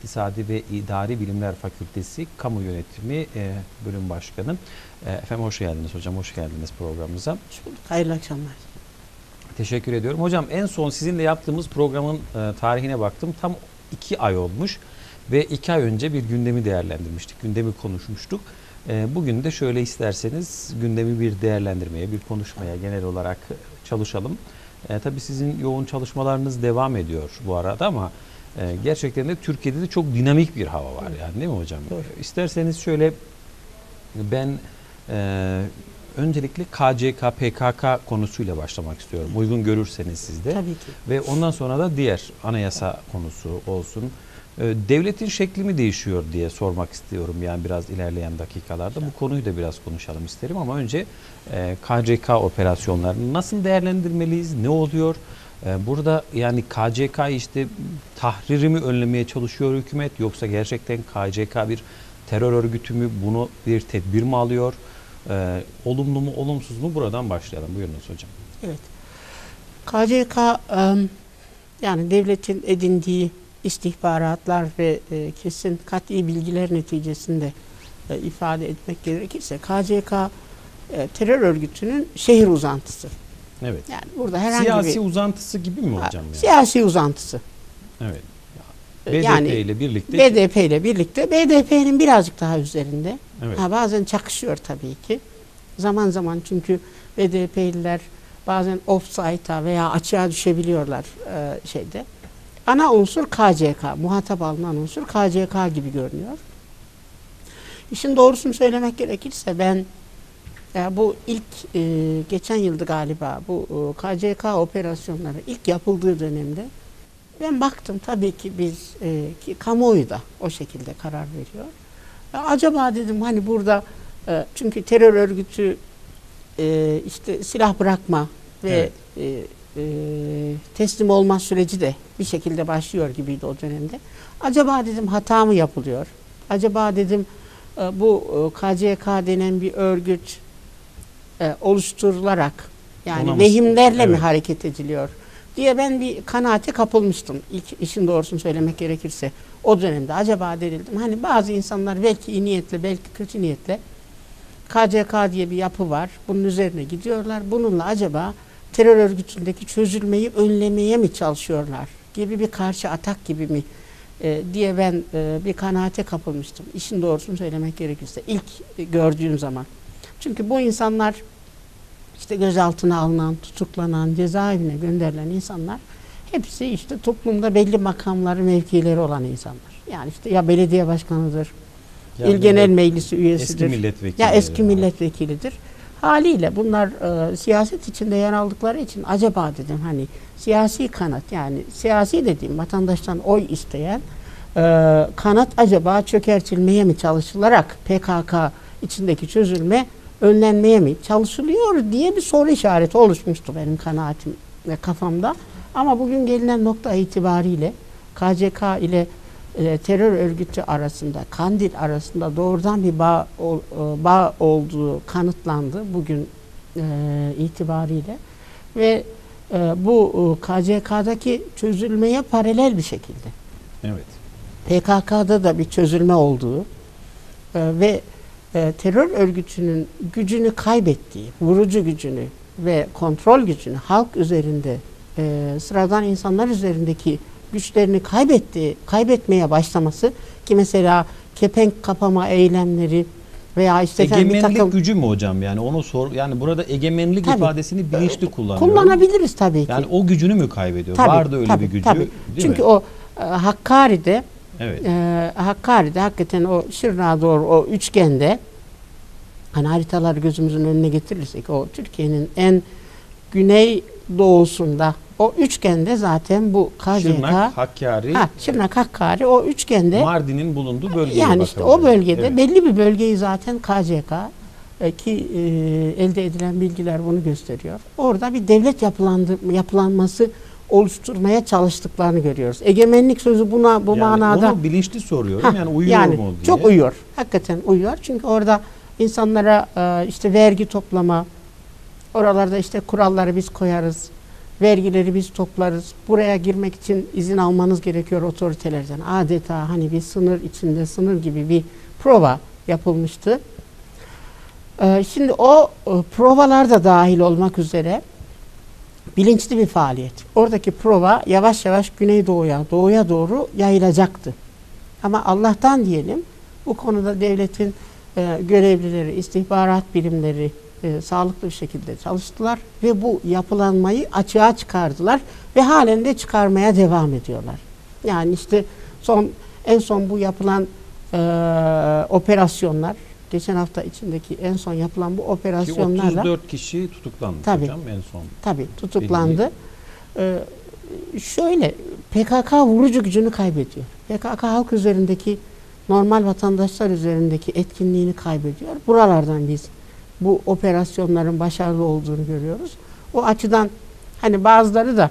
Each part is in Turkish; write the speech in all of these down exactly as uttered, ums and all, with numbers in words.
İktisadi ve İdari Bilimler Fakültesi Kamu Yönetimi e, Bölüm Başkanı. E, efendim hoş geldiniz hocam, hoş geldiniz programımıza. Hoş bulduk. Hayırlı akşamlar. Teşekkür ediyorum. Hocam en son sizinle yaptığımız programın e, tarihine baktım. Tam iki ay olmuş ve iki ay önce bir gündemi değerlendirmiştik, gündemi konuşmuştuk. E, bugün de şöyle isterseniz gündemi bir değerlendirmeye, bir konuşmaya genel olarak çalışalım. E, tabii sizin yoğun çalışmalarınız devam ediyor bu arada ama e, gerçekten de Türkiye'de de çok dinamik bir hava var yani, değil mi hocam? Doğru. İsterseniz şöyle ben e, öncelikle K C K P K K konusuyla başlamak istiyorum. Uygun görürseniz siz de. Tabii ki. Ve ondan sonra da diğer anayasa konusu olsun. E, devletin şekli mi değişiyor diye sormak istiyorum yani biraz ilerleyen dakikalarda. Bu konuyu da biraz konuşalım isterim ama önce e, K C K operasyonlarını nasıl değerlendirmeliyiz? Ne oluyor? E, burada yani K C K işte tahriri mi önlemeye çalışıyor hükümet yoksa gerçekten K C K bir terör örgütü mü, bunu bir tedbir mi alıyor? Ee, olumlu mu, olumsuz mu? Buradan başlayalım. Buyurunuz hocam. Evet. K C K yani devletin edindiği istihbaratlar ve kesin kat'i bilgiler neticesinde ifade etmek gerekirse K C K terör örgütünün şehir uzantısı. Evet. Yani burada herhangi siyasi bir uzantısı gibi mi hocam? Yani? Siyasi uzantısı. Evet. B D P yani ile birlikte. B D P ile birlikte B D P'nin birazcık daha üzerinde. Evet. Ha, bazen çakışıyor tabii ki. Zaman zaman çünkü B D P'liler bazen offside'a veya açığa düşebiliyorlar e, şeyde. Ana unsur K C K. Muhatap alınan unsur K C K gibi görünüyor. İşin doğrusunu söylemek gerekirse ben e, bu ilk e, geçen yıldı galiba bu e, K C K operasyonları ilk yapıldığı dönemde ben baktım tabii ki biz e, ki kamuoyu da o şekilde karar veriyor. E, acaba dedim hani burada e, çünkü terör örgütü e, işte silah bırakma ve Evet. e, e, teslim olma süreci de bir şekilde başlıyor gibiydi o dönemde. Acaba dedim hata mı yapılıyor? Acaba dedim e, bu e, K C K denen bir örgüt e, oluşturularak yani Ona mı- lehimlerle mi Evet. hareket ediliyor diye ben bir kanaate kapılmıştım. İlk işin doğrusunu söylemek gerekirse o dönemde acaba dedim hani bazı insanlar belki iyi niyetle belki kötü niyetle K C K diye bir yapı var. Bunun üzerine gidiyorlar. Bununla acaba terör örgütündeki çözülmeyi önlemeye mi çalışıyorlar gibi bir karşı atak gibi mi e, diye ben e, bir kanaate kapılmıştım. İşin doğrusunu söylemek gerekirse ilk e, gördüğüm zaman. Çünkü bu insanlar işte gözaltına alınan, tutuklanan, cezaevine gönderilen insanlar hepsi işte toplumda belli makamları, mevkileri olan insanlar. Yani işte ya belediye başkanıdır, Yani İl Genel böyle Meclisi üyesidir. Eski milletvekili. Ya eski milletvekilidir. Haliyle bunlar e, siyaset içinde yer aldıkları için acaba dedim hani siyasi kanat yani siyasi dediğim vatandaştan oy isteyen e, kanat acaba çökertilmeye mi çalışılarak P K K içindeki çözülme önlenmeye mi çalışılıyor diye bir soru işareti oluşmuştu benim kanaatim ve kafamda. Ama bugün gelinen nokta itibariyle K C K ile e, terör örgütü arasında, Kandil arasında doğrudan bir bağ, ol, e, bağ olduğu kanıtlandı bugün e, itibariyle. Ve e, bu e, K C K'daki çözülmeye paralel bir şekilde Evet. P K K'da da bir çözülme olduğu e, ve e, terör örgütünün gücünü kaybettiği, vurucu gücünü ve kontrol gücünü halk üzerinde, e, sıradan insanlar üzerindeki güçlerini kaybetti, kaybetmeye başlaması ki mesela kepenk kapama eylemleri veya işte efendim bir Egemenlik takım gücü mü hocam yani onu sor yani burada egemenlik Tabii. ifadesini bilinçli kullanıyor. kullanabiliriz tabii ki. Yani o gücünü mü kaybediyor? Tabii, Vardı öyle tabii, bir gücü. tabii. Değil Çünkü mi? o e, Hakkari'de Evet. e, Hakkari'de hakikaten o Şırnak'a doğru o üçgende hani haritaları gözümüzün önüne getirirsek o Türkiye'nin en güney doğusunda o üçgende zaten bu K C K Şırnak, Hakkari, ha, Şırnak, Hakkari o üçgende Mardin'in bulunduğu bölgeye yani işte bakalım. o bölgede Evet. belli bir bölgeyi zaten K C K e, ki e, elde edilen bilgiler bunu gösteriyor. Orada bir devlet yapılandı, yapılanması oluşturmaya çalıştıklarını görüyoruz. Egemenlik sözü buna bu Yani manada onu bilinçli soruyorum. Ha, yani uyuyor yani mu diye. çok uyuyor. Hakikaten uyuyor. Çünkü orada insanlara e, işte vergi toplama, oralarda işte kuralları biz koyarız. vergileri biz toplarız. Buraya girmek için izin almanız gerekiyor otoritelerden. Adeta hani bir sınır içinde sınır gibi bir prova yapılmıştı. Ee, şimdi o e, provalar da dahil olmak üzere bilinçli bir faaliyet. Oradaki prova yavaş yavaş güneydoğuya, doğuya doğru yayılacaktı. Ama Allah'tan diyelim bu konuda devletin e, görevlileri, istihbarat birimleri e, sağlıklı bir şekilde çalıştılar ve bu yapılanmayı açığa çıkardılar ve halen de çıkarmaya devam ediyorlar. Yani işte son en son bu yapılan e, operasyonlar, geçen hafta içindeki en son yapılan bu operasyonlarla Ki otuz dört kişi tutuklandı tabii, hocam en son. Tabii tutuklandı. Ee, şöyle P K K vurucu gücünü kaybediyor. P K K halk üzerindeki, normal vatandaşlar üzerindeki etkinliğini kaybediyor. Buralardan biz bu operasyonların başarılı olduğunu görüyoruz. O açıdan hani bazıları da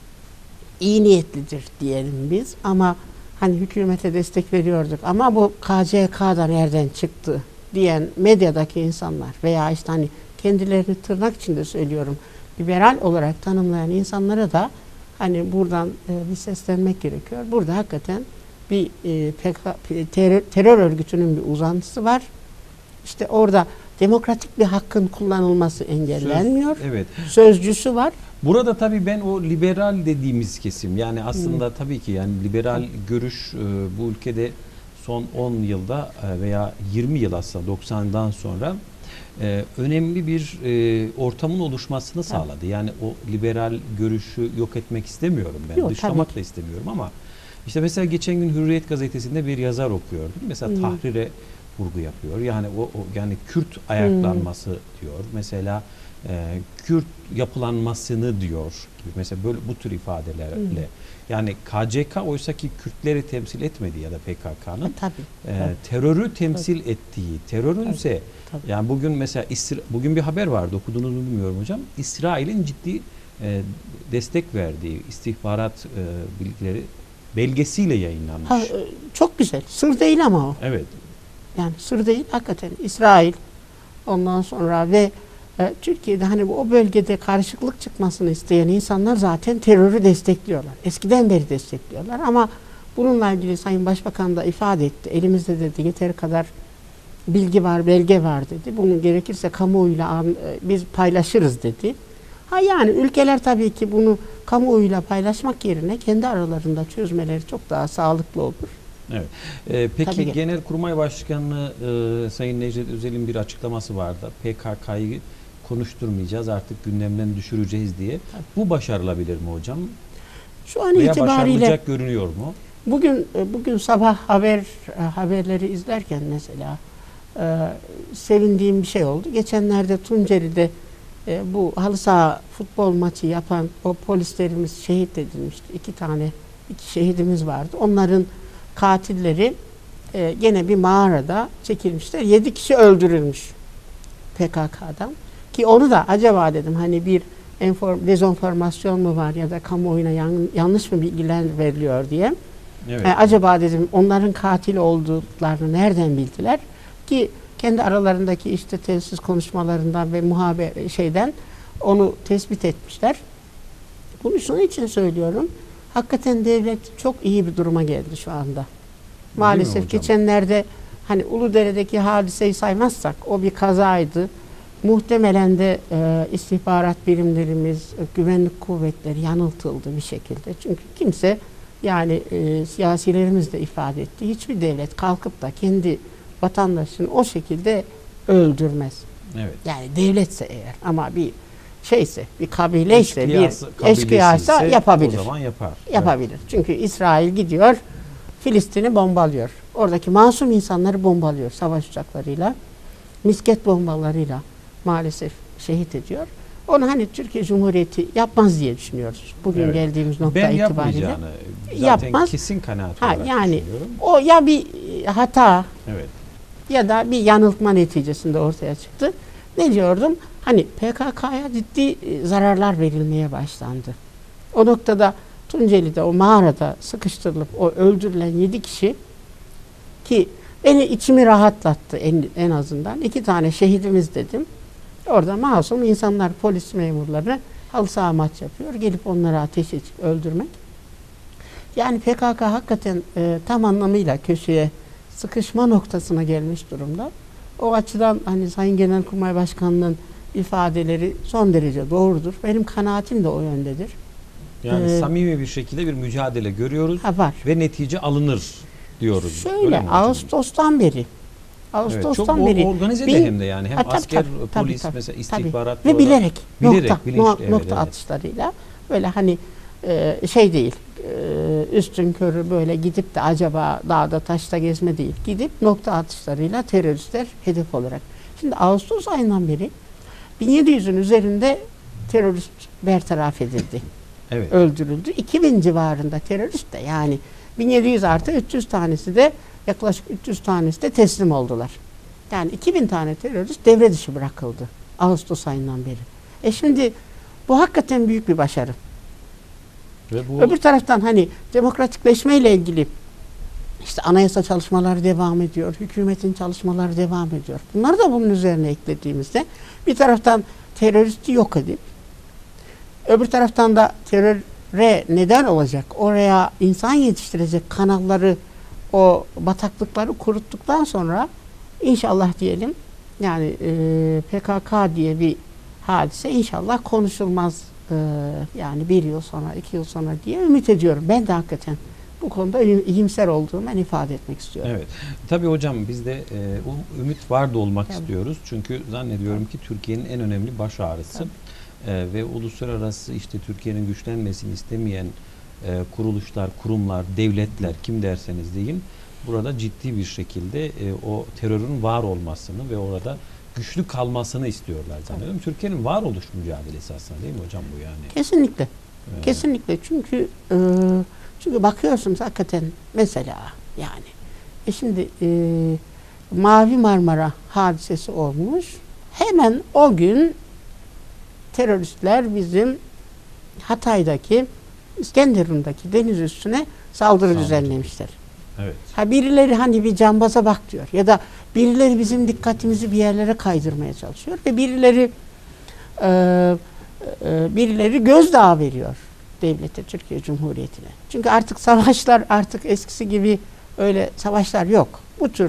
iyi niyetlidir diyelim biz ama hani hükümete destek veriyorduk ama bu K C K'da nereden çıktı diyen medyadaki insanlar veya işte hani kendilerini tırnak içinde söylüyorum liberal olarak tanımlayan insanlara da hani buradan e, bir seslenmek gerekiyor. Burada hakikaten bir e, P K K, terör, terör örgütünün bir uzantısı var. İşte orada demokratik bir hakkın kullanılması engellenmiyor. Söz, evet. Sözcüsü var. Burada tabii ben o liberal dediğimiz kesim, yani aslında hmm. tabii ki yani liberal görüş e, bu ülkede son on yılda e, veya yirmi yıl aslında doksandan sonra e, önemli bir e, ortamın oluşmasını sağladı. Evet. Yani o liberal görüşü yok etmek istemiyorum ben. Yok, dışlamak da istemiyorum ama işte mesela geçen gün Hürriyet gazetesinde bir yazar okuyordum. Mesela hmm. tahrire vurgu yapıyor. Yani o, o yani Kürt ayaklanması hmm. diyor. Mesela e, Kürt yapılanmasını diyor gibi. Mesela böyle bu tür ifadelerle. Hmm. Yani K C K oysa ki Kürtleri temsil etmedi ya da P K K'nın e, e, terörü temsil tabii. ettiği, terörün tabii. ise tabii. yani bugün mesela İsra bugün bir haber vardı, okuduğunuzu bilmiyorum hocam. İsrail'in ciddi e, destek verdiği istihbarat e, bilgileri belgesiyle yayınlanmış. Ha, çok güzel. Sır değil ama o. Evet. Yani sır değil. Hakikaten İsrail ondan sonra ve e, Türkiye'de hani o bölgede karışıklık çıkmasını isteyen insanlar zaten terörü destekliyorlar. Eskiden beri destekliyorlar ama bununla ilgili Sayın Başbakan da ifade etti. Elimizde dedi yeteri kadar bilgi var, belge var dedi. Bunu gerekirse kamuoyuyla e, biz paylaşırız dedi. Ha yani ülkeler tabii ki bunu kamuoyuyla paylaşmak yerine kendi aralarında çözmeleri çok daha sağlıklı olur. Evet. Ee, peki Genelkurmay Başkanı e, Sayın Necdet Özel'in bir açıklaması vardı. P K K'yı konuşturmayacağız, artık gündemden düşüreceğiz diye. Tabii. Bu başarılabilir mi hocam? Şu an Veya itibariyle başarılacak görünüyor mu? Bugün bugün sabah haber haberleri izlerken mesela e, sevindiğim bir şey oldu. Geçenlerde Tunceli'de e, bu halı saha futbol maçı yapan o polislerimiz şehit edilmişti. İki tane iki şehidimiz vardı. Onların katilleri e, gene bir mağarada çekilmişler. Yedi kişi öldürülmüş P K K'dan. Ki onu da acaba dedim hani bir enform, dezenformasyon mu var ya da kamuoyuna yan, yanlış mı bilgiler veriliyor diye. Evet. E, acaba dedim onların katil olduklarını nereden bildiler? Ki kendi aralarındaki işte telsiz konuşmalarından ve muhaber şeyden onu tespit etmişler. Bunu şunun için söylüyorum. Hakikaten devlet çok iyi bir duruma geldi şu anda. Maalesef geçenlerde hani Uludere'deki hadiseyi saymazsak o bir kazaydı. Muhtemelen de e, istihbarat birimlerimiz, e, güvenlik kuvvetleri yanıltıldı bir şekilde. Çünkü kimse yani e, siyasilerimiz de ifade etti. Hiçbir devlet kalkıp da kendi vatandaşını o şekilde öldürmez. Evet. Yani devletse eğer ama bir şeyse, bir kabileyse, bir eşkıyaysa yapabilir. O zaman yapar. Yapabilir. Evet. Çünkü İsrail gidiyor, Filistin'i bombalıyor. Oradaki masum insanları bombalıyor savaş uçaklarıyla, misket bombalarıyla maalesef şehit ediyor. Onu hani Türkiye Cumhuriyeti yapmaz diye düşünüyoruz. Bugün evet. geldiğimiz nokta ben itibariyle. Zaten yapmaz. Kesin kanaat ha, olarak yani düşünüyorum. O ya bir hata evet. ya da bir yanıltma neticesinde ortaya çıktı. Ne diyordum? Hani P K K'ya ciddi zararlar verilmeye başlandı. O noktada Tunceli'de o mağarada sıkıştırılıp o öldürülen yedi kişi ki beni içimi rahatlattı en, en azından. İki tane şehidimiz dedim. Orada masum insanlar, polis memurları halı saha maç yapıyor. Gelip onlara ateş edip öldürmek. Yani P K K hakikaten e, tam anlamıyla köşeye sıkışma noktasına gelmiş durumda. O açıdan hani Sayın Genelkurmay Başkanı'nın ifadeleri son derece doğrudur. Benim kanaatim de o yöndedir. Yani Ee, samimi bir şekilde bir mücadele görüyoruz ha var. ve netice alınır diyoruz. Öyle Şöyle mi hocam? Ağustos'tan beri Evet, Ağustos'tan çok beri organize bir- de hem de yani hem Ha, tabii, asker, tabii, polis tabii, mesela tabii. istihbarat ve olarak- bilerek, bilerek, nokta bilinçli, no- evet, nokta evet. atışlarıyla böyle hani e, şey değil, e, üstün körü böyle gidip de acaba dağda taşta gezme değil, gidip nokta atışlarıyla teröristler hedef olarak. Şimdi Ağustos ayından beri bin yedi yüzün üzerinde terörist bertaraf edildi, Evet. öldürüldü. iki bin civarında terörist de, yani bin yedi yüz artı üç yüz tanesi de, yaklaşık üç yüz tanesi de teslim oldular. Yani iki bin tane terörist devre dışı bırakıldı Ağustos ayından beri. E şimdi bu hakikaten büyük bir başarı. Ve bu Öbür taraftan hani demokratikleşmeyle ilgili işte anayasa çalışmaları devam ediyor, hükümetin çalışmaları devam ediyor. Bunları da bunun üzerine eklediğimizde bir taraftan teröristi yok edip öbür taraftan da teröre neden olacak, oraya insan yetiştirecek kanalları, o bataklıkları kuruttuktan sonra inşallah diyelim, yani e, P K K diye bir hadise inşallah konuşulmaz, e, yani bir yıl sonra, iki yıl sonra diye ümit ediyorum. Ben de hakikaten bu konuda iyimser olduğumu ben ifade etmek istiyorum. Evet. Tabii hocam biz de e, o ümit var da olmak Tabii. istiyoruz. Çünkü zannediyorum ki Türkiye'nin en önemli baş ağrısı. Tabii. E, ve uluslararası işte Türkiye'nin güçlenmesini istemeyen e, kuruluşlar, kurumlar, devletler, kim derseniz deyin, burada ciddi bir şekilde e, o terörün var olmasını ve orada güçlü kalmasını istiyorlar zannediyorum. Türkiye'nin varoluş mücadelesi aslında, değil mi hocam bu yani? Kesinlikle. Evet. Kesinlikle. Çünkü e, çünkü bakıyorsunuz hakikaten mesela yani e şimdi e, Mavi Marmara hadisesi olmuş. Hemen o gün teröristler bizim Hatay'daki, İskenderun'daki deniz üstüne saldırı Saldırı. düzenlemişler. Evet. Ha birileri hani bir cambaza bak diyor ya da birileri bizim dikkatimizi bir yerlere kaydırmaya çalışıyor ve birileri e, e, birileri gözdağı veriyor devlete, Türkiye Cumhuriyeti'ne. Çünkü artık savaşlar artık eskisi gibi öyle savaşlar yok. Bu tür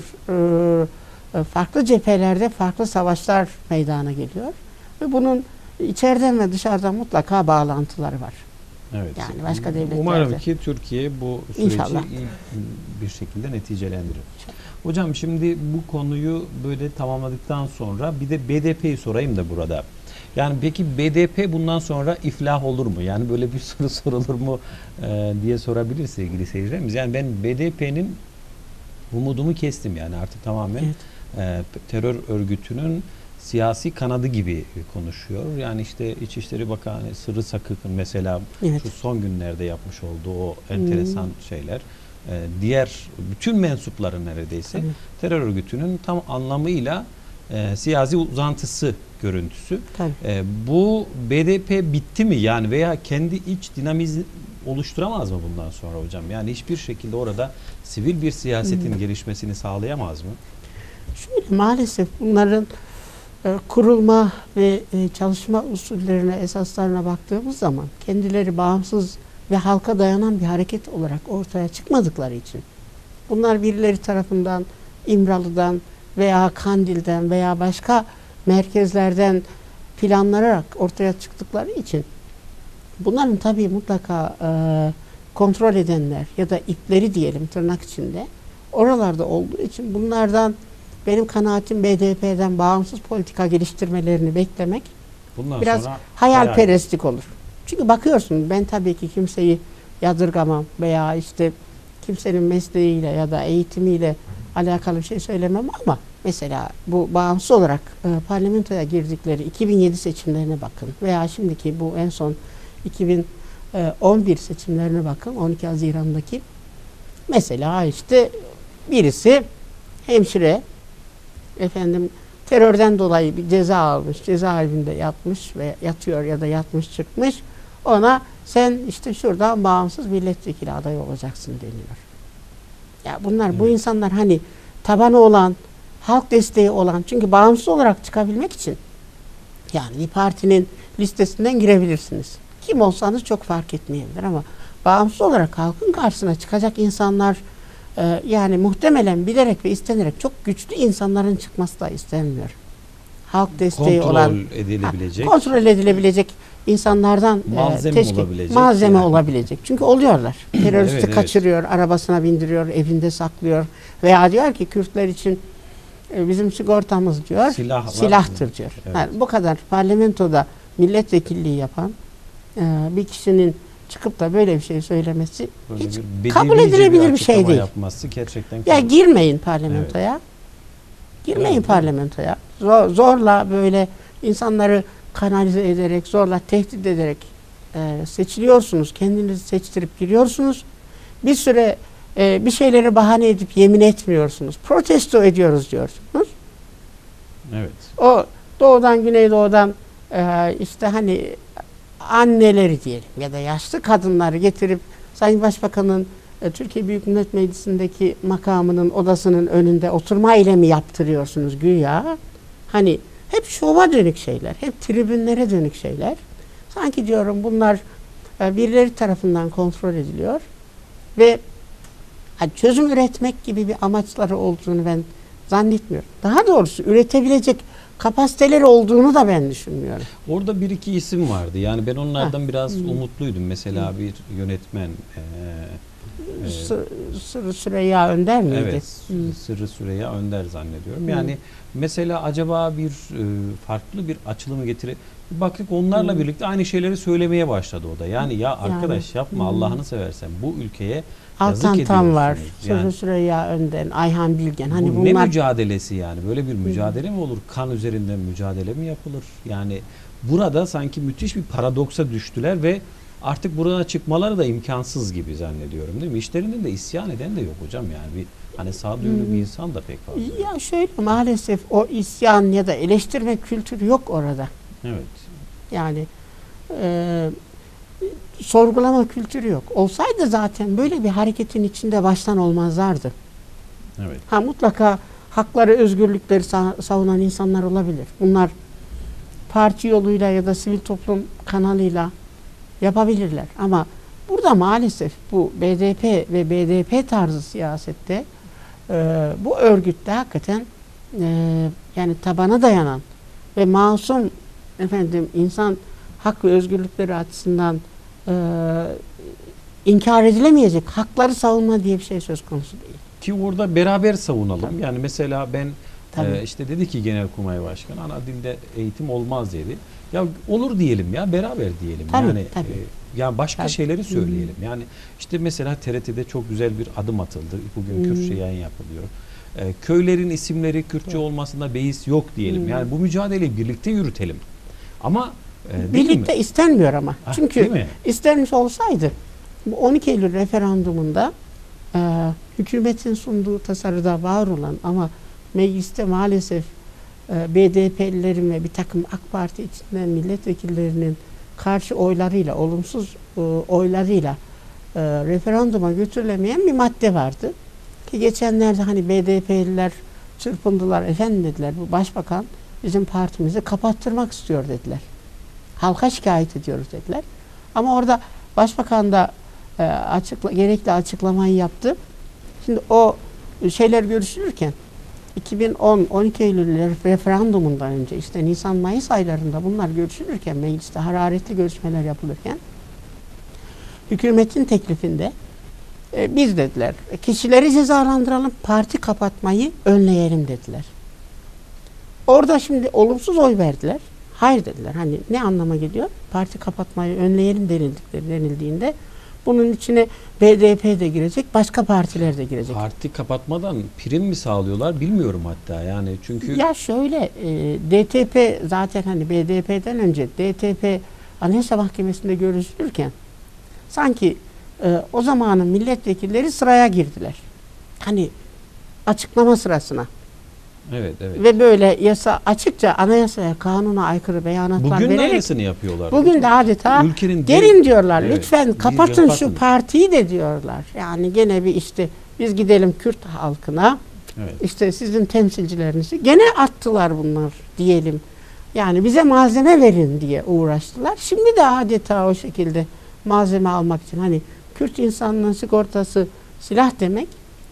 e, farklı cephelerde farklı savaşlar meydana geliyor ve bunun içeriden ve dışarıdan mutlaka bağlantıları var. Evet. Yani başka devletlerde. Umarım ki Türkiye bu süreci İnşallah. iyi bir şekilde neticelendirir. Hocam şimdi bu konuyu böyle tamamladıktan sonra bir de B D P'yi sorayım da burada. Yani peki B D P bundan sonra iflah olur mu? Yani böyle bir soru sorulur mu e, diye sorabilir sevgili seyircilerimiz. Yani ben B D P'nin umudumu kestim, yani artık tamamen Evet. e, terör örgütünün siyasi kanadı gibi konuşuyor. Yani işte İçişleri Bakanı Sırrı Sakık'ın mesela Evet. şu son günlerde yapmış olduğu o enteresan şeyler, e, diğer bütün mensupların neredeyse Tabii. terör örgütünün tam anlamıyla e, siyasi uzantısı görüntüsü. Tabii. E, bu B D P bitti mi yani, veya kendi iç dinamizm oluşturamaz mı bundan sonra hocam? Yani hiçbir şekilde orada sivil bir siyasetin Hmm. gelişmesini sağlayamaz mı? Şöyle, maalesef bunların e, kurulma ve e, çalışma usullerine, esaslarına baktığımız zaman kendileri bağımsız ve halka dayanan bir hareket olarak ortaya çıkmadıkları için, bunlar birileri tarafından İmralı'dan veya Kandil'den veya başka merkezlerden planlanarak ortaya çıktıkları için bunların tabii mutlaka e, kontrol edenler ya da ipleri diyelim tırnak içinde oralarda olduğu için bunlardan, benim kanaatim, B D P'den bağımsız politika geliştirmelerini beklemek Bundan biraz sonra hayalperestlik olur. Çünkü bakıyorsun, ben tabii ki kimseyi yadırgamam veya işte kimsenin mesleğiyle ya da eğitimiyle alakalı bir şey söylemem ama mesela bu bağımsız olarak e, parlamentoya girdikleri iki bin yedi seçimlerine bakın veya şimdiki bu en son iki bin on bir seçimlerine bakın, on iki Haziran'daki mesela işte birisi hemşire, efendim terörden dolayı bir ceza almış, cezaevinde yatmış ve yatıyor ya da yatmış çıkmış, ona sen işte şuradan bağımsız milletvekili adayı olacaksın deniyor. Ya bunlar, evet. Bu insanlar hani tabanı olan, halk desteği olan, çünkü bağımsız olarak çıkabilmek için Yani bir partinin listesinden girebilirsiniz. Kim olsanız çok fark etmeyebilir ama bağımsız olarak halkın karşısına çıkacak insanlar e, yani muhtemelen bilerek ve istenerek çok güçlü insanların çıkması da istenmiyor. Halk desteği Kontrol olan, edilebilecek. ha, kontrol edilebilecek insanlardan Malzeme e, teşkil, olabilecek malzeme yani. olabilecek. Çünkü oluyorlar. Teröristi Evet, evet. kaçırıyor, arabasına bindiriyor, evinde saklıyor veya diyor ki Kürtler için e, bizim sigortamız diyor, Silahlar- silahtır diyor. Evet. Yani bu kadar parlamentoda milletvekilliği yapan e, bir kişinin çıkıp da böyle bir şey söylemesi Böyle hiç bir kabul bedevice edilebilir bir şey açıklama değil. yapması gerçekten Ya kabul- girmeyin parlamentoya. Girmeyin Evet. parlamentoya. Zor- zorla böyle insanları kanalize ederek, zorla tehdit ederek e, seçiliyorsunuz. Kendinizi seçtirip giriyorsunuz. Bir süre e, bir şeyleri bahane edip yemin etmiyorsunuz. Protesto ediyoruz diyorsunuz. Evet. O doğudan, güneydoğudan e, işte hani anneleri diyelim ya da yaşlı kadınları getirip Sayın Başbakan'ın e, Türkiye Büyük Millet Meclisi'ndeki makamının odasının önünde oturma eylemi yaptırıyorsunuz güya. Hani hep şova dönük şeyler, hep tribünlere dönük şeyler. Sanki diyorum bunlar e, birileri tarafından kontrol ediliyor ve hani çözüm üretmek gibi bir amaçları olduğunu ben zannetmiyorum. Daha doğrusu üretebilecek kapasiteleri olduğunu da ben düşünmüyorum. Orada bir iki isim vardı. Yani ben onlardan biraz umutluydum. Mesela bir yönetmen eee, eee, Sı- Sırrı Süreyya Önder miydi? evet, Hı. Sırrı Süreyya Önder zannediyorum. Hı. Yani mesela acaba bir e, farklı bir açılımı getire bir baktık onlarla Hı. birlikte aynı şeyleri söylemeye başladı o da. Yani ya arkadaş Yani, yapma hı. Allah'ını seversen bu ülkeye yazık Altan Tam var, ediyorsunuz. Sırrı Yani Süreyya Önder, Ayhan Bilgen. Hani bu ne bunlar mücadelesi yani? Böyle bir mücadele mi olur? Kan üzerinden mücadele mi yapılır? Yani burada sanki müthiş bir paradoksa düştüler ve artık buradan çıkmaları da imkansız gibi zannediyorum değil mi? İşlerinden de isyan eden de yok hocam yani bir hani sağduyulu bir insan da pek fazla. yok. ya şöyle maalesef o isyan ya da eleştirme kültürü yok orada. Evet. Yani e, sorgulama kültürü yok. Olsaydı zaten böyle bir hareketin içinde baştan olmazlardı. Evet. Ha mutlaka hakları, özgürlükleri sa- savunan insanlar olabilir. Bunlar parti yoluyla ya da sivil toplum kanalıyla yapabilirler. Ama burada maalesef bu B D P ve B D P tarzı siyasette e, bu örgütte hakikaten e, yani tabana dayanan ve masum efendim insan hak ve özgürlükleri açısından e, inkar edilemeyecek hakları savunma diye bir şey söz konusu değil. Ki orada beraber savunalım. Tabii. Yani mesela ben Tabii. e, işte dedi ki Genelkurmay Başkanı ana dilde eğitim olmaz dedi. Ya olur diyelim ya beraber diyelim. Tabii, yani tabii. e, yani başka Tabii. şeyleri söyleyelim. Yani işte mesela T R T'de çok güzel bir adım atıldı. Bugün Hı. Kürtçe yayın yapılıyor. E, köylerin isimleri Kürtçe olmasında beis yok diyelim. Hı. Yani bu mücadeleyi birlikte yürütelim. Ama e, değil Birlikte mi? istenmiyor ama. Ah, Çünkü değil mi? istenmiş olsaydı bu on iki Eylül referandumunda e, hükümetin sunduğu tasarıda var olan ama mecliste maalesef e, B D P'lilerin ve bir takım AK Parti içinden milletvekillerinin karşı oylarıyla, olumsuz e, oylarıyla e, referanduma götürülemeyen bir madde vardı. Ki geçenlerde hani B D P'liler çırpındılar, efendim dediler bu başbakan bizim partimizi kapattırmak istiyor dediler. Halka şikayet ediyoruz dediler. Ama orada başbakan da e, açıkla, gerekli açıklamayı yaptı. Şimdi o şeyler görüşülürken iki bin on on iki Eylül referandumundan önce işte Nisan-Mayıs aylarında bunlar görüşülürken mecliste hararetli görüşmeler yapılırken hükümetin teklifinde e, biz dediler kişileri cezalandıralım, parti kapatmayı önleyelim dediler. Orada şimdi olumsuz oy verdiler. Hayır dediler. Hani ne anlama geliyor? Parti kapatmayı önleyelim denildikleri denildiğinde bunun içine B D P de girecek, başka partiler de girecek. Parti kapatmadan prim mi sağlıyorlar bilmiyorum hatta yani çünkü Ya şöyle e, D T P zaten hani B D P'den önce D T P Anayasa Mahkemesi'nde görüşülürken sanki e, o zamanın milletvekilleri sıraya girdiler. Hani açıklama sırasına. evet evet. Ve böyle yasa açıkça anayasaya, kanuna aykırı beyanatlar Bugün de vererek aynısını yapıyorlar. bugün de adeta Ülkenin gelin diyorlar. Evet, Lütfen bir kapatın kapatın. şu partiyi de diyorlar. Yani gene bir işte biz gidelim Kürt halkına Evet. işte sizin temsilcilerinizi gene attılar bunlar diyelim. Yani bize malzeme verin diye uğraştılar. Şimdi de adeta o şekilde malzeme almak için. Hani Kürt insanının sigortası silah demek.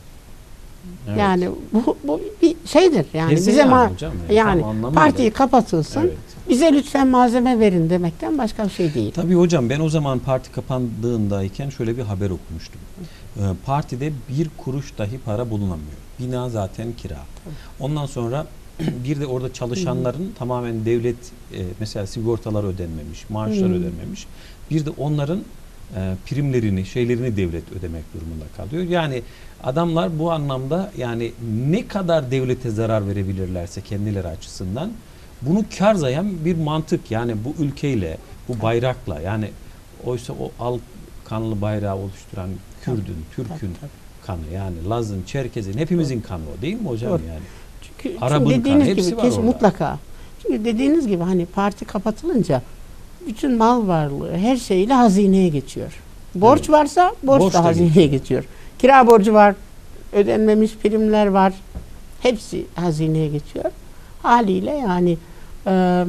Evet. Yani bu, bu bir şeydir. Yani Tezi bize yani ma- hocam, yani yani tam anlamıyla. partiyi kapatılsın. Evet. Bize lütfen malzeme verin demekten başka bir şey değil. Tabii hocam, ben o zaman parti kapandığındayken şöyle bir haber okumuştum. Ee, partide bir kuruş dahi para bulunamıyor. Bina zaten kira. Tabii. Ondan sonra bir de orada çalışanların Hı-hı. tamamen devlet e, mesela sigortalar ödenmemiş, maaşlar Hı-hı. ödenmemiş. Bir de onların e, primlerini, şeylerini devlet ödemek durumunda kalıyor. Yani adamlar bu anlamda, yani ne kadar devlete zarar verebilirlerse kendileri açısından bunu kar sayan bir mantık. Yani bu ülkeyle, bu bayrakla, yani oysa o al kanlı bayrağı oluşturan Kürdün, Türk'ün kanı, yani Laz'ın, Çerkez'in, hepimizin kanı o, değil mi hocam? Doğru. Yani Çünkü, Arap'ın çünkü kanı, dediğiniz hepsi gibi var kesin orada. mutlaka. Çünkü dediğiniz gibi hani parti kapatılınca bütün mal varlığı her şeyle hazineye geçiyor. Borç evet. varsa borç, borç da hazineye geçiyor. geçiyor. Kira borcu var, ödenmemiş primler var. Hepsi hazineye geçiyor. Haliyle yani e,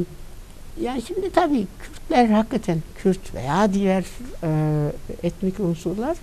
yani şimdi tabii Kürtler hakikaten Kürt veya diğer e, etnik unsurlar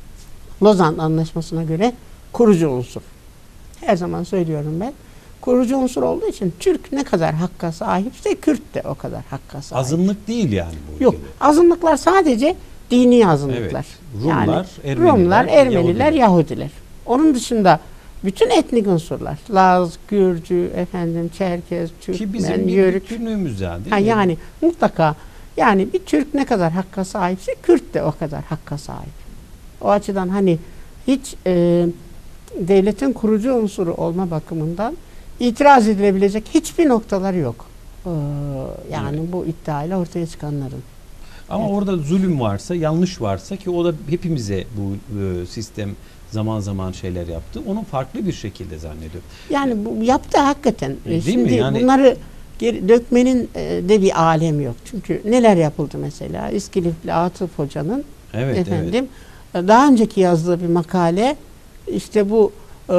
Lozan Anlaşması'na göre kurucu unsur. Her zaman söylüyorum ben. Kurucu unsur olduğu için Türk ne kadar hakka sahipse Kürt de o kadar hakka sahip. Azınlık değil yani bu Yok. ülkede. Azınlıklar sadece dini azınlıklar. Evet. Rumlar, yani, Ermeniler, Rumlar, Ermeniler, Yahudiler. Yahudiler. Onun dışında bütün etnik unsurlar, Laz, Gürcü, efendim, Çerkez, Türkmen, Yörük. Bütünlüğümüz yani. Değil ha, mi? yani mutlaka yani bir Türk ne kadar hakka sahipse Kürt de o kadar hakka sahip. O açıdan hani hiç e, devletin kurucu unsuru olma bakımından itiraz edilebilecek hiçbir noktaları yok. Ee, yani evet. bu iddiayla ortaya çıkanların. Ama evet. orada zulüm varsa, yanlış varsa, ki o da hepimize bu e, sistem zaman zaman şeyler yaptı. Onu farklı bir şekilde zannediyorum. Yani bu yaptı hakikaten. Değil Şimdi mi? Yani, bunları geri dökmenin de bir alemi yok. Çünkü neler yapıldı mesela? İskilipli Atıf Hoca'nın evet, efendim evet. daha önceki yazdığı bir makale, işte bu e,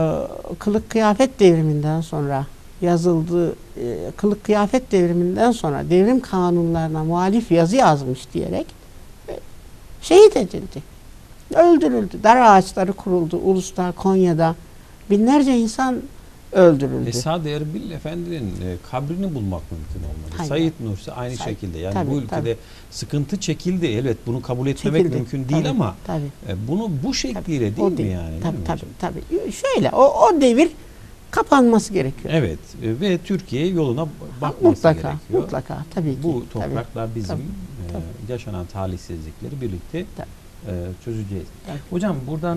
kılık kıyafet devriminden sonra yazıldığı e, kılık kıyafet devriminden sonra devrim kanunlarına muhalif yazı yazmış diyerek e, şehit edildi. Öldürüldü. Dar ağaçları kuruldu. Ulus'ta, Konya'da binlerce insan öldürüldü. Esad Erbil Efendi'nin e, kabrini bulmak mümkün olmadı. Hayır. Said Nursi aynı Said. şekilde. Yani Tabii, bu ülkede tabii. sıkıntı çekildi. Evet, bunu kabul etmemek Çekildi. mümkün değil, tabii, ama tabii. E, bunu bu şekliyle tabii. değil O mi değil. yani? Tabii değil tabii, mi tabii. Şöyle o, o devir kapanması gerekiyor. Evet e, ve Türkiye yoluna bakması mutlaka, gerekiyor. Mutlaka tabii ki. Bu topraklar tabii, bizim tabii, e, tabii. yaşanan talihsizlikleri birlikte e, çözeceğiz. Tabii. Hocam buradan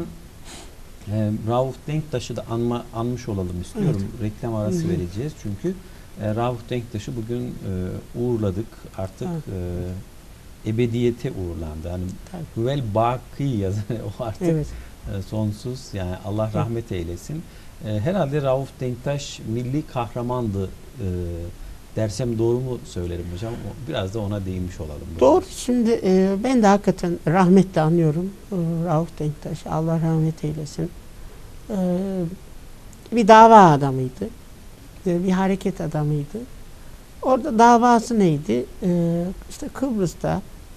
e, Rauf Denktaş'ı da anma, anmış olalım istiyorum. Evet. Reklam arası Hı-hı. vereceğiz çünkü e, Rauf Denktaş'ı bugün e, uğurladık. Artık e, ebediyete uğurlandı. Yani Hüvel Baki yazan o artık evet. e, sonsuz, yani Allah rahmet evet. eylesin. E, herhalde Rauf Denktaş milli kahramandı e, dersem doğru mu söylerim hocam? Biraz da ona değinmiş olalım. Doğru. Burada. Şimdi e, ben de hakikaten rahmetle anıyorum e, Rauf Denktaş. Allah rahmet eylesin. E, bir dava adamıydı. E, bir hareket adamıydı. Orada davası neydi? E, işte Kıbrıs'ta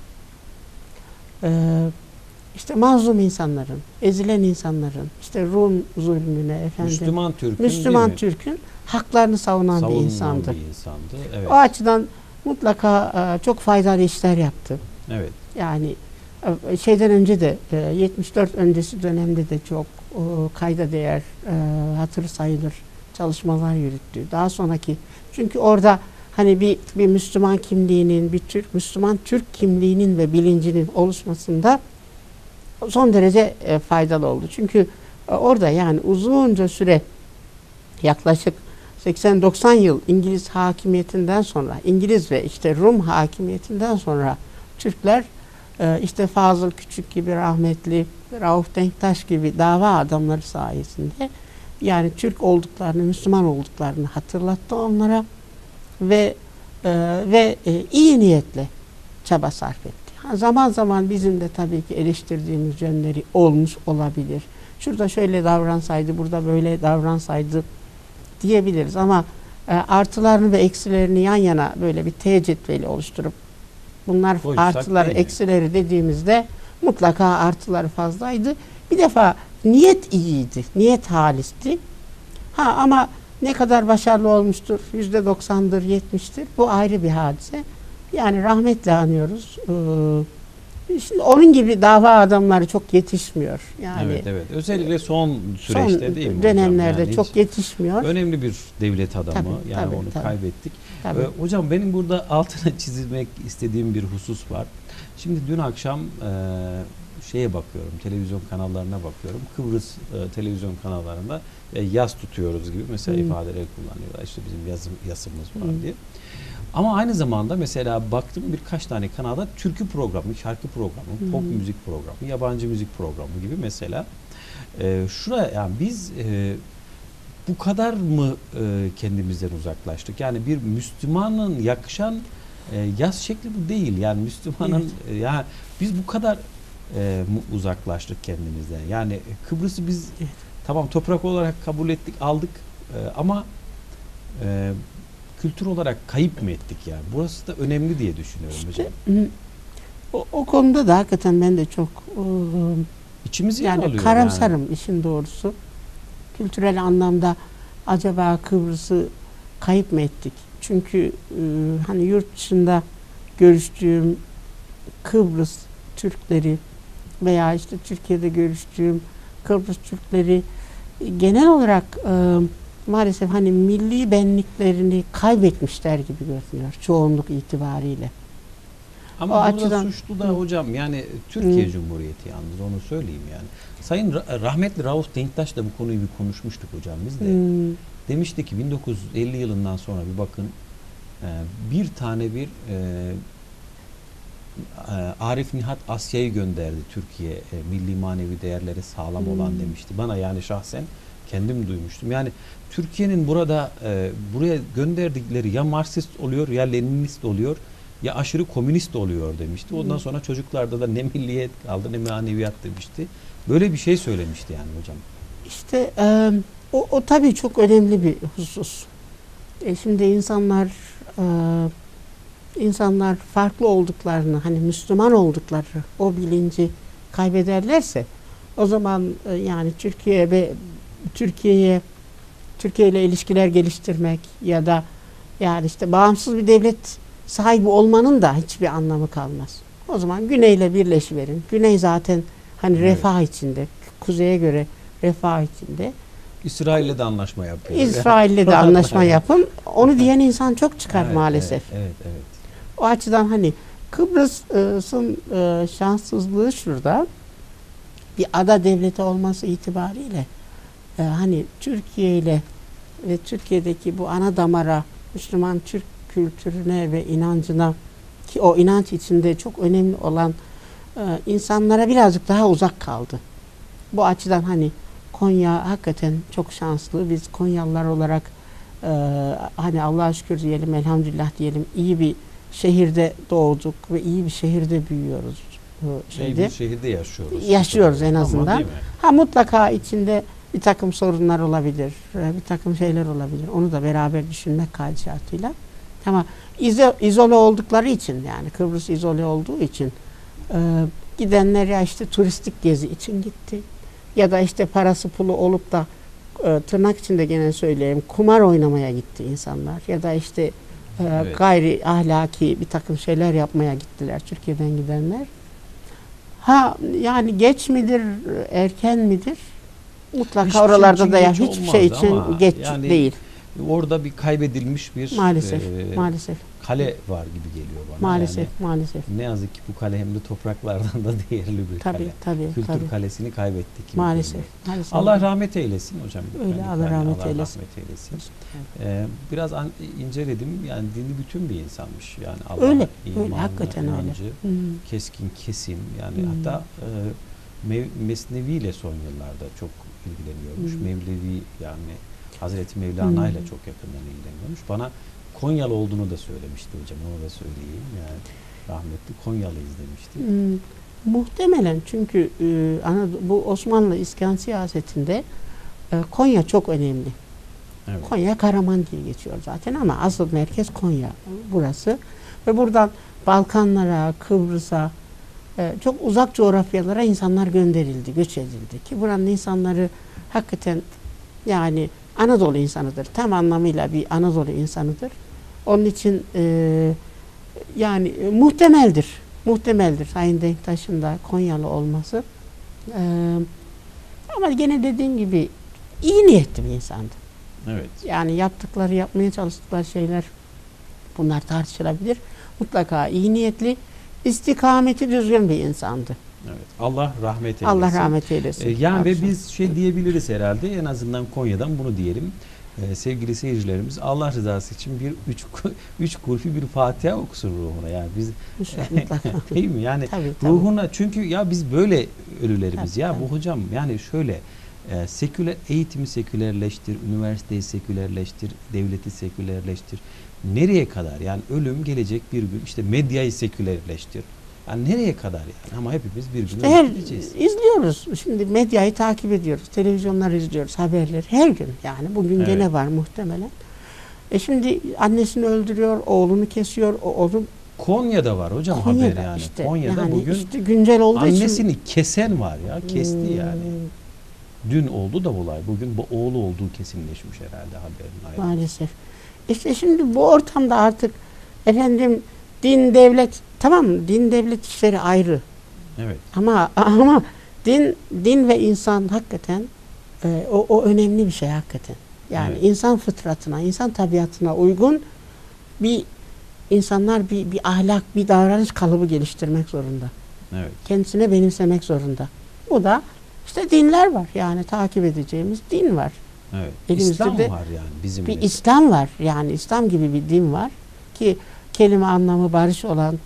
e, işte mazlum insanların, ezilen insanların, işte Rum zulmüne, efendim, Müslüman Türk'ün, Müslüman Türk'ün haklarını savunan Savunulan bir insandı. Bir insandı. Evet. O açıdan mutlaka e, çok faydalı işler yaptı. Evet. Yani e, şeyden önce de e, yetmiş dört öncesi dönemde de çok e, kayda değer, e, hatırı sayılır çalışmalar yürüttü. Daha sonraki, çünkü orada hani bir bir Müslüman kimliğinin, bir Türk Müslüman Türk kimliğinin ve bilincinin oluşmasında son derece e, faydalı oldu. Çünkü e, orada yani uzunca süre, yaklaşık seksen doksan yıl İngiliz hakimiyetinden sonra, İngiliz ve işte Rum hakimiyetinden sonra Türkler e, işte Fazıl Küçük gibi, rahmetli Rauf Denktaş gibi dava adamları sayesinde yani Türk olduklarını, Müslüman olduklarını hatırlattı onlara ve e, ve e, iyi niyetle çaba sarf etti. Ha, zaman zaman bizim de tabii ki eleştirdiğimiz yönleri olmuş olabilir. Şurada şöyle davransaydı, burada böyle davransaydı diyebiliriz ama e, artılarını ve eksilerini yan yana böyle bir T cetveli oluşturup bunlar Koysak artıları değil mi? eksileri dediğimizde mutlaka artıları fazlaydı. Bir defa niyet iyiydi. Niyet halisti. Ha ama ne kadar başarılı olmuştur? yüzde doksandır, yetmiştir. Bu ayrı bir hadise. Yani rahmetle anıyoruz. Ee, şimdi onun gibi dava adamları çok yetişmiyor. Yani Evet evet. Özellikle son süreçte son değil mi dönemlerde hocam? Yani çok hiç yetişmiyor. önemli bir devlet adamı. Tabii, yani tabii, onu tabii. kaybettik. Tabii. Ee, hocam benim burada altına çizmek istediğim bir husus var. Şimdi dün akşam e, şeye bakıyorum, televizyon kanallarına bakıyorum. Kıbrıs e, televizyon kanallarında e, yas tutuyoruz gibi mesela Hmm. ifadeler kullanıyorlar. İşte bizim yazım, yasımız var Hmm. diye. Ama aynı zamanda mesela baktım birkaç tane kanalda türkü programı, şarkı programı, Hmm. pop müzik programı, yabancı müzik programı gibi mesela. E, şuraya yani biz e, bu kadar mı e, kendimizden uzaklaştık? Yani bir Müslümanın yakışan e, yaz şekli bu değil. Yani Müslümanın Evet. e, yani biz bu kadar e, mu- uzaklaştık kendimizden. Yani Kıbrıs'ı biz Evet. tamam toprak olarak kabul ettik, aldık e, ama e, kültür olarak kayıp mı ettik yani? Burası da önemli diye düşünüyorum İşte, hocam. hı, o, o konuda da hakikaten ben de çok ıı, İçimizi yani yaralıyor karamsarım yani. işin doğrusu. Kültürel anlamda acaba Kıbrıs'ı kayıp mı ettik? Çünkü e, hani yurt dışında görüştüğüm Kıbrıs Türkleri veya işte Türkiye'de görüştüğüm Kıbrıs Türkleri e, genel olarak e, maalesef hani milli benliklerini kaybetmişler gibi görünüyor çoğunluk itibariyle. Ama O burada açıdan- suçlu da Hı. hocam yani Türkiye Hı. Cumhuriyeti yalnız onu söyleyeyim yani. Sayın Ra- rahmetli Rauf Denktaş da bu konuyu bir konuşmuştuk hocam biz de. Hmm, Demişti ki bin dokuz yüz elli yılından sonra bir bakın e, bir tane bir e, e, Arif Nihat Asya'yı gönderdi Türkiye e, milli manevi değerleri sağlam Hmm. olan demişti. Bana yani şahsen kendim duymuştum. Yani Türkiye'nin burada e, buraya gönderdikleri ya Marksist oluyor ya Leninist oluyor ya aşırı komünist oluyor demişti. Ondan Hmm. sonra çocuklarda da ne milliyet kaldı ne maneviyat demişti. Böyle bir şey söylemişti yani hocam. İşte e, o, o tabii çok önemli bir husus. E, şimdi insanlar e, insanlar farklı olduklarını, hani Müslüman oldukları o bilinci kaybederlerse, o zaman e, yani Türkiye ve Türkiye'ye Türkiye ile ilişkiler geliştirmek ya da yani işte bağımsız bir devlet sahibi olmanın da hiçbir anlamı kalmaz. O zaman Güney'le birleşiverin. Güney zaten hani Evet. refah içinde, Kuzey'e göre refah içinde. İsrail'le de anlaşma yapıyor. İsrail'le de anlaşma yapın. Onu diyen insan çok çıkar Evet, maalesef. Evet, evet, evet. O açıdan hani Kıbrıs'ın e, şanssızlığı şurada. Bir ada devleti olması itibariyle e, hani Türkiye ile ve Türkiye'deki bu ana damara Müslüman Türk kültürüne ve inancına, ki o inanç içinde çok önemli olan e, insanlara birazcık daha uzak kaldı. Bu açıdan hani Konya hakikaten çok şanslı. Biz Konyalılar olarak e, hani Allah'a şükür diyelim, elhamdülillah diyelim, iyi bir şehirde doğduk ve iyi bir şehirde büyüyoruz. Bu İyi şeyde. bir şehirde yaşıyoruz. Yaşıyoruz en Ama azından. değil mi? Ha mutlaka içinde bir takım sorunlar olabilir, e, bir takım şeyler olabilir. Onu da beraber düşünmek kaydı şartıyla. Ama izo, izole oldukları için, yani Kıbrıs izole olduğu için e, gidenler ya işte turistik gezi için gitti. Ya da işte parası pulu olup da e, tırnak içinde gene söyleyeyim kumar oynamaya gitti insanlar. Ya da işte e, Evet. gayri ahlaki bir takım şeyler yapmaya gittiler Türkiye'den gidenler. Ha yani geç midir, erken midir? Mutlaka Hiçbir şey oralarda için da ya geç hiçbir şey olmaz için ama geç yani değil. Orada bir kaybedilmiş bir Maalesef, e, maalesef, kale var gibi geliyor bana. maalesef, maalesef. Yani ne yazık ki bu kale hem de topraklardan da değerli bir Tabii, kale. tabii, Kültür tabii. kalesini kaybettik gibi Maalesef, görünüyor. maalesef. Allah rahmet eylesin hocam. Öyle, Yani Allah yani rahmet Allah eylesin. rahmet eylesin. Ee, biraz an, inceledim. Yani dini bütün bir insanmış. Yani Allah Öyle, imanı, öyle, hakikaten öyle. inancı, Hmm. keskin, kesin. Yani Hmm. hatta e, Mev, Mesnevi ile son yıllarda çok ilgileniyormuş. Hmm. Mevlevi yani Hazreti Mevlana ile Hmm. çok yakından ilgileniyormuş. Bana Konyalı olduğunu da söylemişti hocam. Onu da söyleyeyim. Yani rahmetli Konyalıyız demişti. Hmm. Muhtemelen çünkü e, Anadolu, bu Osmanlı iskan siyasetinde e, Konya çok önemli. Evet. Konya Karaman diye geçiyor zaten ama asıl merkez Konya burası. Ve buradan Balkanlara, Kıbrıs'a, e, çok uzak coğrafyalara insanlar gönderildi, göç edildi. Ki buranın insanları hakikaten yani Anadolu insanıdır. Tam anlamıyla bir Anadolu insanıdır. Onun için e, yani e, muhtemeldir. Muhtemeldir Sayın Denktaş'ın da Konyalı olması. E, ama gene dediğim gibi iyi niyetli bir insandı. Evet. Yani yaptıkları, yapmaya çalıştıkları şeyler bunlar tartışılabilir. Mutlaka iyi niyetli, istikameti düzgün bir insandı. Evet. Allah rahmet eylesin. Allah rahmet eylesin. Ee, yani ve Absolut. biz şey diyebiliriz herhalde, en azından Konya'dan bunu diyelim. Ee, sevgili seyircilerimiz, Allah rızası için bir üç üç kurfi bir Fatiha okusun ruhuna. Yani biz Mutlaka. değil mi? Yani Tabii, tabii. ruhuna, çünkü ya biz böyle ölülerimiz. Tabii, ya tabii. bu hocam yani şöyle e, seküler eğitimi sekülerleştir, üniversiteyi sekülerleştir, devleti sekülerleştir. Nereye kadar? Yani ölüm gelecek bir gün. İşte medyayı sekülerleştir. Yani nereye kadar yani? Ama hepimiz bir gün İşte her, ölüp gideceğiz. izliyoruz. Şimdi medyayı takip ediyoruz. Televizyonları izliyoruz. Haberleri. Her gün yani. Bugün Evet. gene var muhtemelen. E şimdi annesini öldürüyor, oğlunu kesiyor. O oğlum Konya'da var hocam Konya'da haber yani. işte. Konya'da Yani bugün işte güncel olduğu için annesini kesen var ya. Kesti Hmm. yani. Dün oldu da olay. Bugün bu oğlu olduğu kesinleşmiş herhalde haberin ayrı. maalesef. İşte şimdi bu ortamda artık efendim din, devlet, tamam mı? Din, devlet işleri ayrı. Evet. Ama ama din din ve insan hakikaten e, o, o önemli bir şey hakikaten. Yani Evet. insan fıtratına, insan tabiatına uygun bir insanlar bir bir ahlak, bir davranış kalıbı geliştirmek zorunda. Evet. Kendisine benimsemek zorunda. Bu da işte dinler var. Yani takip edeceğimiz din var. Evet. Elimizde İslam de var yani bizim Bir mesela. İslam var. Yani İslam gibi bir din var ki kelime anlamı barış olan,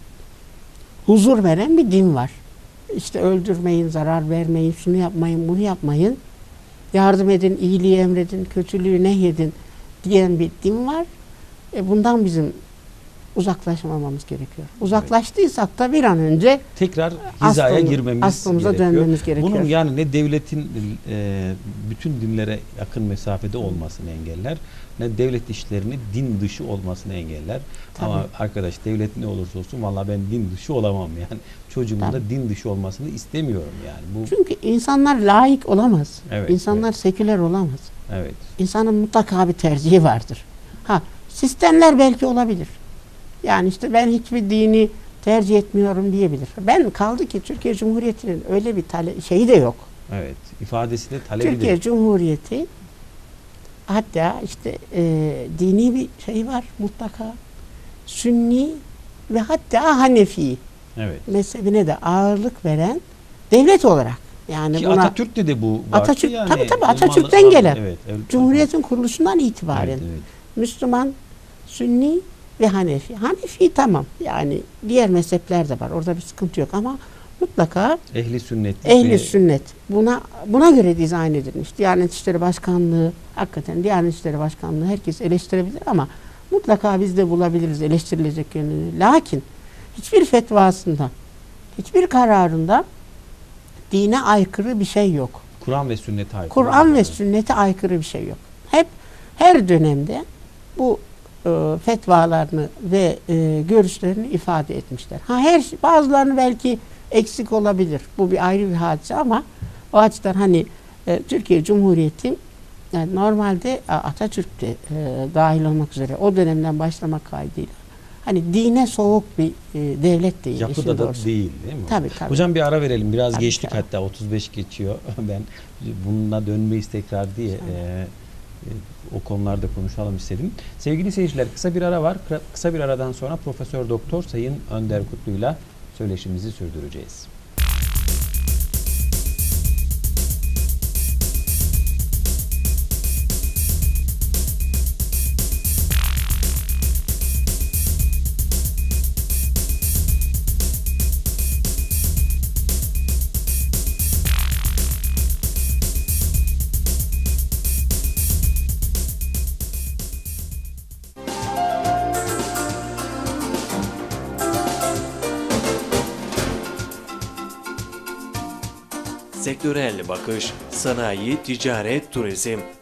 huzur veren bir din var. İşte öldürmeyin, zarar vermeyin, şunu yapmayın, bunu yapmayın. Yardım edin, iyiliği emredin, kötülüğü nehyedin diyen bir din var. E bundan bizim uzaklaşmamamız gerekiyor. Uzaklaştıysak da bir an önce Tekrar hizaya aslımız- girmemiz aslımıza gerekiyor. dönmemiz gerekiyor. Bunun yani ne devletin e, bütün dinlere yakın mesafede olmasını engeller, ne devlet işlerini din dışı olmasını engeller. Tabii. Ama arkadaş, devlet ne olursa olsun vallahi ben din dışı olamam yani. Çocuğumun da Tabii. din dışı olmasını istemiyorum yani. Bu Çünkü insanlar laik olamaz. Evet, İnsanlar evet. seküler olamaz. evet. İnsanın mutlaka bir tercihi vardır. Ha, sistemler belki olabilir. Yani işte ben hiçbir dini tercih etmiyorum diyebilir. Ben kaldı ki Türkiye Cumhuriyeti'nin öyle bir tale şeyi de yok. Evet. İfadesi de talebi Türkiye de. Cumhuriyeti hatta işte e, dini bir şey var mutlaka. Sünni ve hatta Hanefi Evet. mezhebine de ağırlık veren devlet olarak. Yani Ki buna Atatürk'te de bu vardı. Atatürk- yani. tabii tabii, Elmalı- Atatürk'ten gelen. Evet, evet. Cumhuriyetin kuruluşundan itibaren Evet, evet. Müslüman, Sünni ve Hanefi. Hanefi tamam. Yani diğer mezhepler de var. Orada bir sıkıntı yok ama mutlaka Ehli sünnet. ehli ve- sünnet buna buna göre dizayn edilmiş. Diyanet İşleri Başkanlığı hakikaten Diyanet İşleri Başkanlığı herkes eleştirebilir ama mutlaka biz de bulabiliriz eleştirilecek yönünü. Lakin hiçbir fetvasında, hiçbir kararında dine aykırı bir şey yok. Kur'an ve sünnete aykırı. Kur'an ve sünnete aykırı bir şey yok. Hep her dönemde bu e, fetvalarını ve e, görüşlerini ifade etmişler. Ha her şey- bazılarını belki eksik olabilir. Bu bir ayrı bir hadise ama o açıdan hani e, Türkiye Cumhuriyeti yani normalde a, Atatürk de e, dahil olmak üzere o dönemden başlamak kaydıyla hani dine soğuk bir e, devlet değil. işin Yapıda da doğrusu. değil değil mi? Tabii, tabii. Hocam bir ara verelim. Biraz Tabii, geçtik, tabii. hatta otuz beş geçiyor. Ben bununla dönmeyiz tekrar diye e, e, o konularda konuşalım istedim. Sevgili seyirciler, kısa bir ara var. Kısa- Kısa bir aradan sonra Profesör Doktor Sayın Önder Kutlu'yla söyleşimizi sürdüreceğiz. Sektörel bakış, sanayi, ticaret, turizm,